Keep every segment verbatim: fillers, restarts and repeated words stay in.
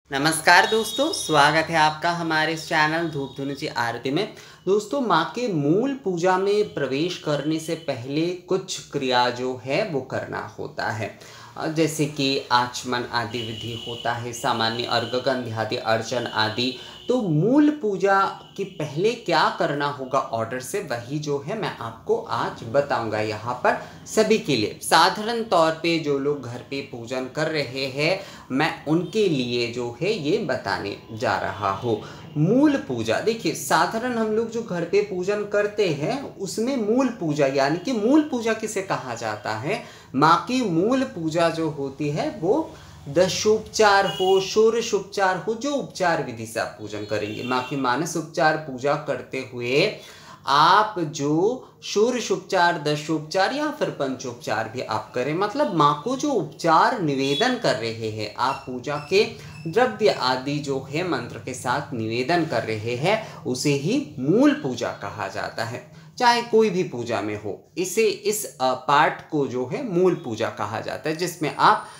नमस्कार दोस्तों, स्वागत है आपका हमारे इस चैनल धूप धुनुची आरती में। दोस्तों, माँ के मूल पूजा में प्रवेश करने से पहले कुछ क्रिया जो है वो करना होता है, जैसे कि आचमन आदि विधि होता है, सामान्य अर्घ गंध्यादि अर्चन आदि। तो मूल पूजा के पहले क्या करना होगा ऑर्डर से, वही जो है मैं आपको आज बताऊंगा यहाँ पर सभी के लिए। साधारण तौर पे जो लोग घर पे पूजन कर रहे हैं, मैं उनके लिए जो है ये बताने जा रहा हूँ। मूल पूजा देखिए, साधारण हम लोग जो घर पे पूजन करते हैं उसमें मूल पूजा यानी कि मूल पूजा किसे कहा जाता है, माँ की मूल पूजा जो होती है वो दशोपचार हो, षोडशोपचार हो, जो उपचार विधि से आप पूजन करेंगे। माँ की मानस उपचार पूजा करते हुए आप जो षोडशोपचार, दशोपचार या फिर पंचोपचार भी आप करें, मतलब माँ को जो उपचार निवेदन कर रहे हैं, आप पूजा के द्रव्य आदि जो है मंत्र के साथ निवेदन कर रहे हैं, उसे ही मूल पूजा कहा जाता है। चाहे कोई भी पूजा में हो, इसे इस पार्ट को जो है मूल पूजा कहा जाता है, जिसमें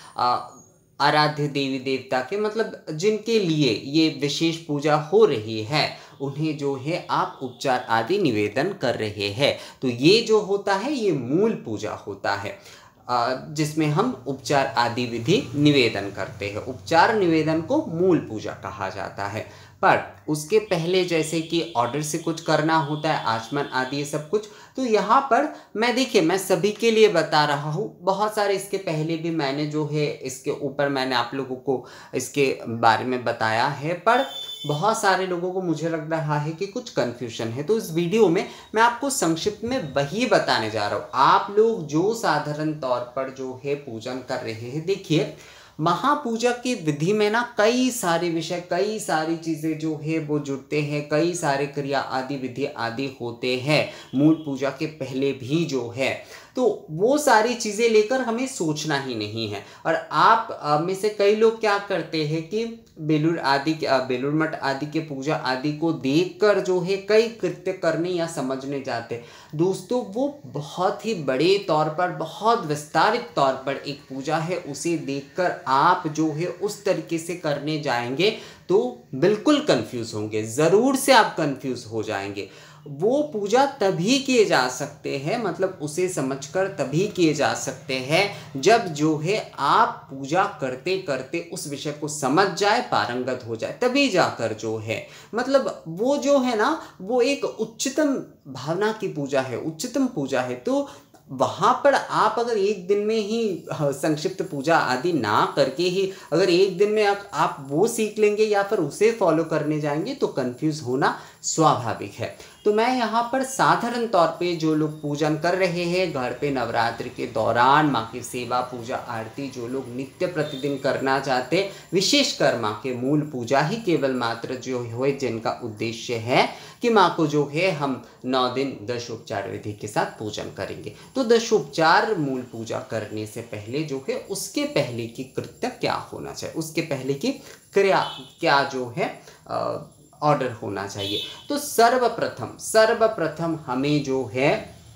आप आराध्य देवी देवता के, मतलब जिनके लिए ये विशेष पूजा हो रही है, उन्हें जो है आप उपचार आदि निवेदन कर रहे हैं। तो ये जो होता है ये मूल पूजा होता है, जिसमें हम उपचार आदि विधि निवेदन करते हैं। उपचार निवेदन को मूल पूजा कहा जाता है। पर उसके पहले जैसे कि ऑर्डर से कुछ करना होता है, आचमन आदि ये सब कुछ, तो यहाँ पर मैं देखिए मैं सभी के लिए बता रहा हूँ। बहुत सारे इसके पहले भी मैंने जो है इसके ऊपर मैंने आप लोगों को इसके बारे में बताया है, पर बहुत सारे लोगों को मुझे लग रहा है कि कुछ कन्फ्यूजन है। तो इस वीडियो में मैं आपको संक्षिप्त में वही बताने जा रहा हूँ। आप लोग जो साधारण तौर पर जो है पूजन कर रहे हैं, देखिए महापूजा की विधि में ना कई सारे विषय, कई सारी चीज़ें जो है वो जुड़ते हैं, कई सारे क्रिया आदि विधि आदि होते हैं मूल पूजा के पहले भी जो है। तो वो सारी चीज़ें लेकर हमें सोचना ही नहीं है। और आप में से कई लोग क्या करते हैं कि बेलूर आदि बेलूर मठ आदि के पूजा आदि को देखकर जो है कई कृत्य करने या समझने जाते। दोस्तों, वो बहुत ही बड़े तौर पर, बहुत विस्तारित तौर पर एक पूजा है, उसे देखकर आप जो है उस तरीके से करने जाएंगे तो बिल्कुल कंफ्यूज होंगे, ज़रूर से आप कंफ्यूज हो जाएंगे। वो पूजा तभी किए जा सकते हैं, मतलब उसे समझकर तभी किए जा सकते हैं जब जो है आप पूजा करते करते उस विषय को समझ जाए, पारंगत हो जाए, तभी जाकर जो है, मतलब वो जो है ना वो एक उच्चतम भावना की पूजा है, उच्चतम पूजा है। तो वहाँ पर आप अगर एक दिन में ही संक्षिप्त पूजा आदि ना करके ही अगर एक दिन में आप, आप वो सीख लेंगे या फिर उसे फॉलो करने जाएंगे तो कंफ्यूज होना स्वाभाविक है। तो मैं यहाँ पर साधारण तौर पे जो लोग पूजन कर रहे हैं घर पे नवरात्रि के दौरान, माँ की सेवा पूजा आरती जो लोग नित्य प्रतिदिन करना चाहते, विशेषकर माँ के मूल पूजा ही केवल मात्र जो हो, जिनका उद्देश्य है कि माँ को जो है हम नौ दिन दशोपचार विधि के साथ पूजन करेंगे। तो दशोपचार मूल पूजा करने से पहले जो है उसके पहले की कृत्य क्या होना चाहिए, उसके पहले की क्रिया क्या जो है ऑर्डर होना चाहिए। तो सर्वप्रथम सर्वप्रथम हमें जो है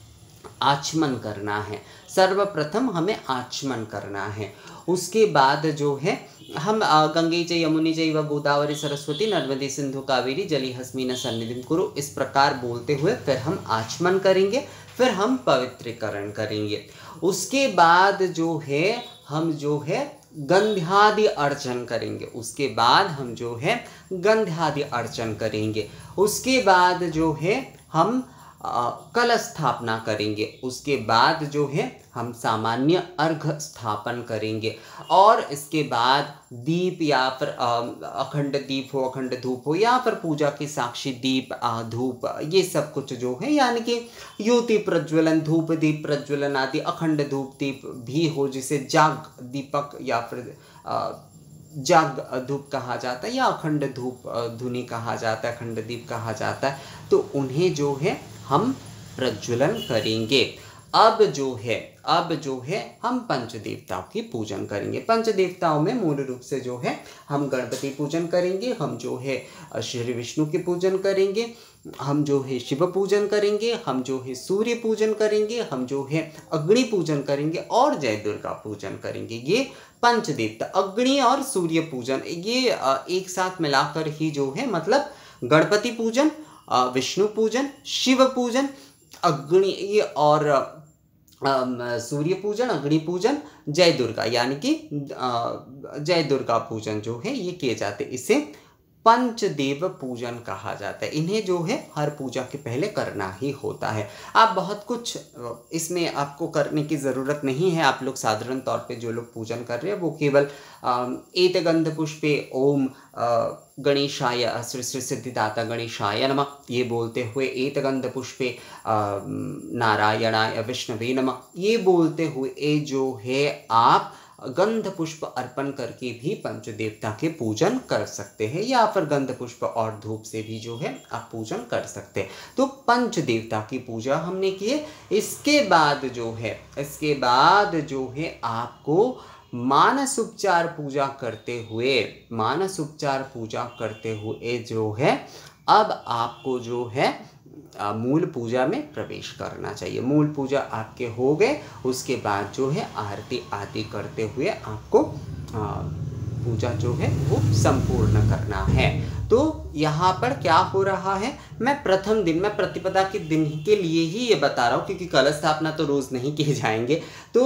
आचमन करना है, सर्वप्रथम हमें आचमन करना है। उसके बाद जो है हम गंगे च यमुने चैव गोदावरी सरस्वती नर्मदे सिंधु कावेरी जलेऽस्मिन् सन्निधिं कुरु, इस प्रकार बोलते हुए फिर हम आचमन करेंगे, फिर हम पवित्रीकरण करेंगे। उसके बाद जो है हम जो है गंध्यादि अर्चन करेंगे, उसके बाद हम जो है गंध्यादि अर्चन करेंगे। उसके बाद जो है हम कलश स्थापना करेंगे। उसके बाद जो है हम सामान्य अर्घ स्थापन करेंगे। और इसके बाद दीप या फिर अखंड दीप हो, अखंड धूप हो, या फिर पूजा के साक्षी दीप धूप, ये सब कुछ जो है यानी कि युति प्रज्वलन, धूप दीप प्रज्वलन आदि, अखंड धूप दीप भी हो, जिसे जाग दीपक या फिर जाग धूप कहा जाता है, या अखंड धूप धुनी कहा जाता है, अखंड दीप कहा जाता है। तो उन्हें जो है हम प्रज्वलन करेंगे। अब जो है अब जो है हम पंच देवताओं की पूजन करेंगे। पंच देवताओं में मूल रूप से जो है हम गणपति पूजन करेंगे, हम जो है श्री विष्णु की पूजन करेंगे, हम जो है शिव पूजन करेंगे, हम जो है सूर्य पूजन करेंगे, हम जो है अग्नि पूजन करेंगे और जय दुर्गा पूजन करेंगे। ये पंच देवता अग्नि और सूर्य पूजन ये एक साथ मिलाकर ही जो है मतलब गणपति पूजन, विष्णु पूजन, शिव पूजन, अग्नि ये और सूर्य पूजन, अग्नि पूजन, जय दुर्गा यानी कि जय दुर्गा पूजन जो है ये किए जाते हैं। इसे पंचदेव पूजन कहा जाता है। इन्हें जो है हर पूजा के पहले करना ही होता है। आप बहुत कुछ इसमें आपको करने की ज़रूरत नहीं है। आप लोग साधारण तौर पे जो लोग पूजन कर रहे हैं वो केवल एत गंध पुष्पे ओम गणेशाय श्री श्री सिद्धिदाता गणेशाय नमः ये बोलते हुए, एत गंध पुष्पे नारायणाय विष्णवे नमः ये बोलते हुए जो है आप गंध पुष्प अर्पण करके भी पंच देवता के पूजन कर सकते हैं, या फिर गंध पुष्प और धूप से भी जो है आप पूजन कर सकते हैं। तो पंच देवता की पूजा हमने की है। इसके बाद जो है इसके बाद जो है आपको मानस उपचार पूजा करते हुए मानस उपचार पूजा करते हुए जो है अब आपको जो है मूल पूजा में प्रवेश करना चाहिए। मूल पूजा आपके हो गए, उसके बाद जो है आरती आदि करते हुए आपको पूजा जो है वो संपूर्ण करना है। तो यहाँ पर क्या हो रहा है, मैं प्रथम दिन मैं प्रतिपदा के दिन के लिए ही ये बता रहा हूँ क्योंकि कलश स्थापना तो रोज़ नहीं किए जाएंगे। तो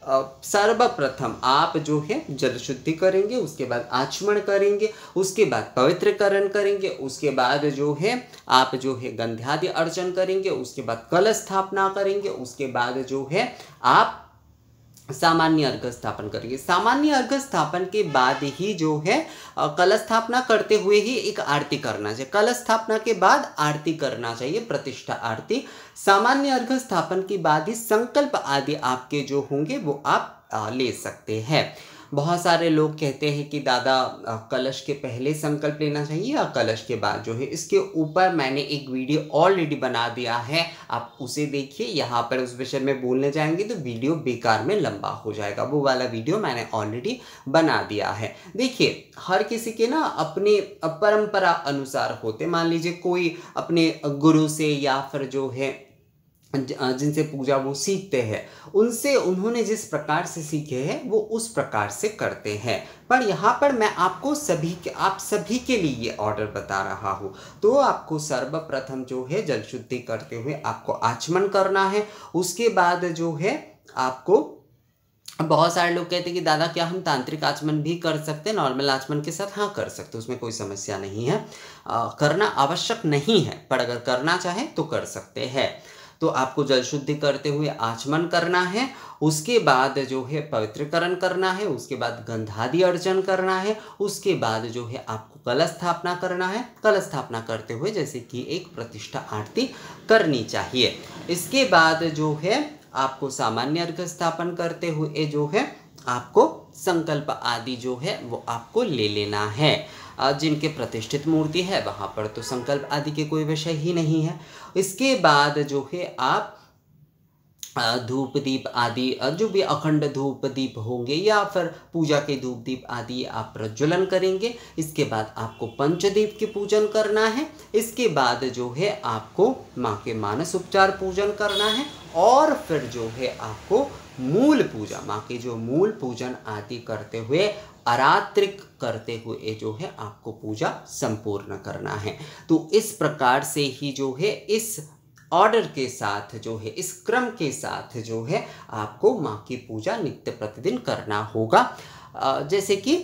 सर्वप्रथम आप जो है जल शुद्धि करेंगे, उसके बाद आचमन करेंगे, उसके बाद पवित्रकरण करेंगे, उसके बाद जो है आप जो है गंध्यादि अर्चन करेंगे, उसके बाद कलश स्थापना करेंगे, उसके बाद जो है आप सामान्य अर्घ स्थापन करेंगे। सामान्य अर्घ स्थापन के बाद ही जो है कलश स्थापना करते हुए ही एक आरती करना चाहिए। कलश स्थापना के बाद आरती करना चाहिए, प्रतिष्ठा आरती। सामान्य अर्घ स्थापन के बाद ही संकल्प आदि आपके जो होंगे वो आप ले सकते हैं। बहुत सारे लोग कहते हैं कि दादा कलश के पहले संकल्प लेना चाहिए या कलश के बाद जो है। इसके ऊपर मैंने एक वीडियो ऑलरेडी बना दिया है, आप उसे देखिए। यहाँ पर उस विषय में बोलने जाएंगे तो वीडियो बेकार में लंबा हो जाएगा। वो वाला वीडियो मैंने ऑलरेडी बना दिया है। देखिए हर किसी के ना अपने परंपरा अनुसार होते। मान लीजिए कोई अपने गुरु से या फिर जो है जिनसे पूजा वो सीखते हैं, उनसे उन्होंने जिस प्रकार से सीखे हैं वो उस प्रकार से करते हैं। पर यहाँ पर मैं आपको सभी के आप सभी के लिए ये ऑर्डर बता रहा हूँ। तो आपको सर्वप्रथम जो है जल शुद्धि करते हुए आपको आचमन करना है। उसके बाद जो है आपको, बहुत सारे लोग कहते हैं कि दादा क्या हम तांत्रिक आचमन भी कर सकते हैं नॉर्मल आचमन के साथ? हाँ कर सकते, उसमें कोई समस्या नहीं है। आ, करना आवश्यक नहीं है, पर अगर करना चाहें तो कर सकते हैं। तो आपको जल शुद्धि करते हुए आचमन करना है, उसके बाद जो है पवित्रकरण करना है, उसके बाद गंधादि अर्चन करना है, उसके बाद जो है आपको कलश स्थापना करना है। कलश स्थापना करते हुए जैसे कि एक प्रतिष्ठा आरती करनी चाहिए। इसके बाद जो है आपको सामान्य अर्घ स्थापन करते हुए जो है आपको संकल्प आदि जो है वो आपको ले लेना है। जिनके प्रतिष्ठित मूर्ति है वहाँ पर तो संकल्प आदि के कोई विषय ही नहीं है। इसके बाद जो है आप धूप दीप आदि जो भी अखंड धूप दीप होंगे या फिर पूजा के धूप दीप आदि आप प्रज्वलन करेंगे। इसके बाद आपको पंचदेव की पूजन करना है। इसके बाद जो है आपको माँ के मानस उपचार पूजन करना है और फिर जो है आपको मूल पूजा, माँ के जो मूल पूजन आदि करते हुए आरात्रिक करते हुए जो है आपको पूजा संपूर्ण करना है। तो इस प्रकार से ही जो है इस ऑर्डर के साथ जो है इस क्रम के साथ जो है आपको माँ की पूजा नित्य प्रतिदिन करना होगा। जैसे कि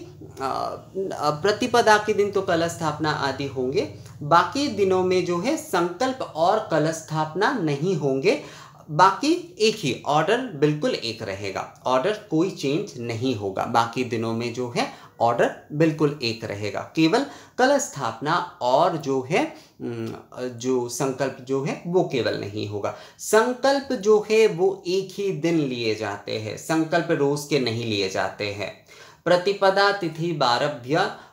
प्रतिपदा के दिन तो कलश स्थापना आदि होंगे, बाकी दिनों में जो है संकल्प और कलश स्थापना नहीं होंगे। बाकी एक ही ऑर्डर बिल्कुल एक रहेगा, ऑर्डर कोई चेंज नहीं होगा। बाकी दिनों में जो है ऑर्डर बिल्कुल एक रहेगा, केवल कलश स्थापना और जो है जो संकल्प जो है वो केवल नहीं होगा। संकल्प जो है वो एक ही दिन लिए जाते हैं, संकल्प रोज के नहीं लिए जाते हैं। प्रतिपदा तिथि बारभ्य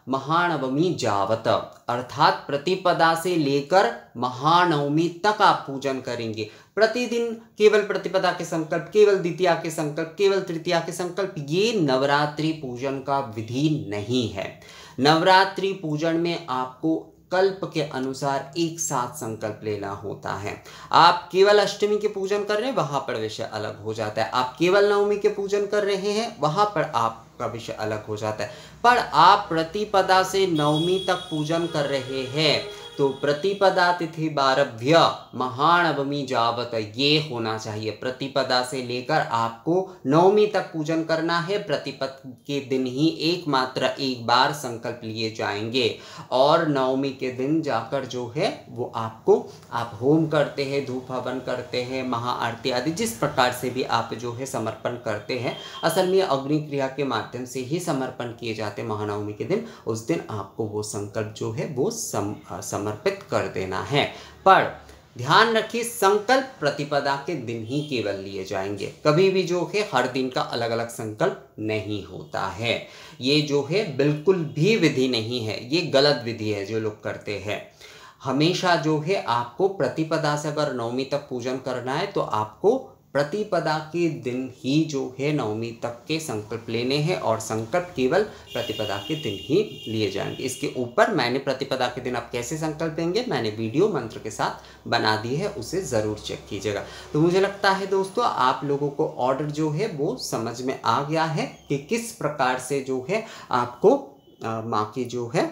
महानवमी जावत, अर्थात प्रतिपदा से लेकर महानवमी तक आप पूजन करेंगे। प्रतिदिन केवल प्रतिपदा के संकल्प, केवल द्वितीया के संकल्प, केवल तृतीया के संकल्प, ये नवरात्रि पूजन का विधि नहीं है। नवरात्रि पूजन में आपको कल्प के अनुसार एक साथ संकल्प लेना होता है। आप केवल अष्टमी के पूजन कर रहे हैं, वहां पर विषय अलग हो जाता है। आप केवल नवमी के पूजन कर रहे हैं, वहां पर आपका विषय अलग हो जाता है। पर आप प्रतिपदा से नवमी तक पूजन कर रहे हैं तो प्रतिपदा तिथि बारभ्य महानवमी जावत ये होना चाहिए। प्रतिपदा से लेकर आपको नवमी तक पूजन करना है। प्रतिपद के दिन ही एकमात्र एक बार संकल्प लिए जाएंगे और नवमी के दिन जाकर जो है वो आपको, आप होम करते हैं, धूप हवन करते हैं, महाआरती आदि जिस प्रकार से भी आप जो है समर्पण करते हैं, असल में अग्नि क्रिया के माध्यम से ही समर्पण किए जाते हैं महानवमी के दिन। उस दिन आपको वो संकल्प जो है वो सम, समर्पित कर देना है। पर ध्यान रखिए, संकल्प प्रतिपदा के दिन ही केवल लिए जाएंगे। कभी भी जो है हर दिन का अलग अलग संकल्प नहीं होता है। ये जो है बिल्कुल भी विधि नहीं है, ये गलत विधि है जो लोग करते हैं। हमेशा जो है आपको प्रतिपदा से अगर नवमी तक पूजन करना है तो आपको प्रतिपदा के दिन ही जो है नवमी तक के संकल्प लेने हैं और संकल्प केवल प्रतिपदा के दिन ही लिए जाएंगे। इसके ऊपर मैंने प्रतिपदा के दिन आप कैसे संकल्प लेंगे मैंने वीडियो मंत्र के साथ बना दी है, उसे ज़रूर चेक कीजिएगा। तो मुझे लगता है दोस्तों आप लोगों को ऑर्डर जो है वो समझ में आ गया है कि किस प्रकार से जो है आपको माँ की जो है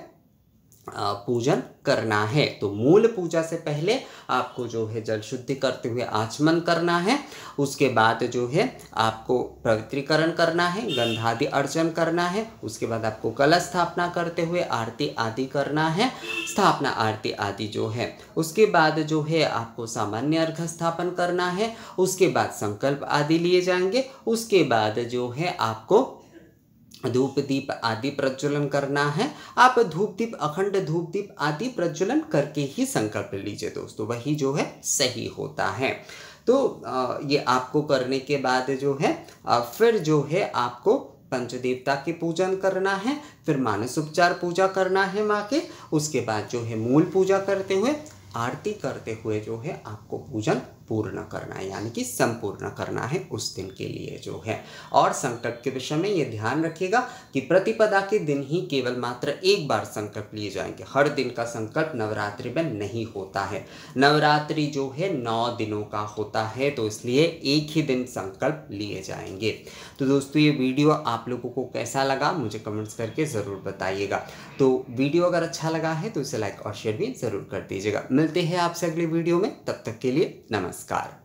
पूजन करना है। तो मूल पूजा से पहले आपको जो है जल शुद्धि करते हुए आचमन करना है। उसके बाद जो है आपको पवित्रीकरण करना है, गंधादि अर्चन करना है। उसके बाद आपको कलश स्थापना करते हुए आरती आदि करना है, स्थापना आरती आदि जो है। उसके बाद जो है आपको सामान्य अर्घ्य स्थापन करना है। उसके बाद संकल्प आदि लिए जाएंगे। उसके बाद जो है आपको धूप दीप आदि प्रज्वलन करना है। आप धूप दीप, अखंड धूप दीप आदि प्रज्वलन करके ही संकल्प लीजिए दोस्तों, वही जो है सही होता है। तो ये आपको करने के बाद जो है फिर जो है आपको पंचदेवता के पूजन करना है, फिर मानस उपचार पूजा करना है माँ के। उसके बाद जो है मूल पूजा करते हुए, आरती करते हुए जो है आपको पूजन पूर्ण करना है, यानी कि संपूर्ण करना है उस दिन के लिए जो है। और संकल्प के विषय में ये ध्यान रखिएगा कि प्रतिपदा के दिन ही केवल मात्र एक बार संकल्प लिए जाएंगे। हर दिन का संकल्प नवरात्रि में नहीं होता है। नवरात्रि जो है नौ दिनों का होता है, तो इसलिए एक ही दिन संकल्प लिए जाएंगे। तो दोस्तों ये वीडियो आप लोगों को कैसा लगा मुझे कमेंट्स करके ज़रूर बताइएगा। तो वीडियो अगर अच्छा लगा है तो इसे लाइक और शेयर भी ज़रूर कर दीजिएगा। मिलते हैं आपसे अगली वीडियो में, तब तक के लिए नमस्कार।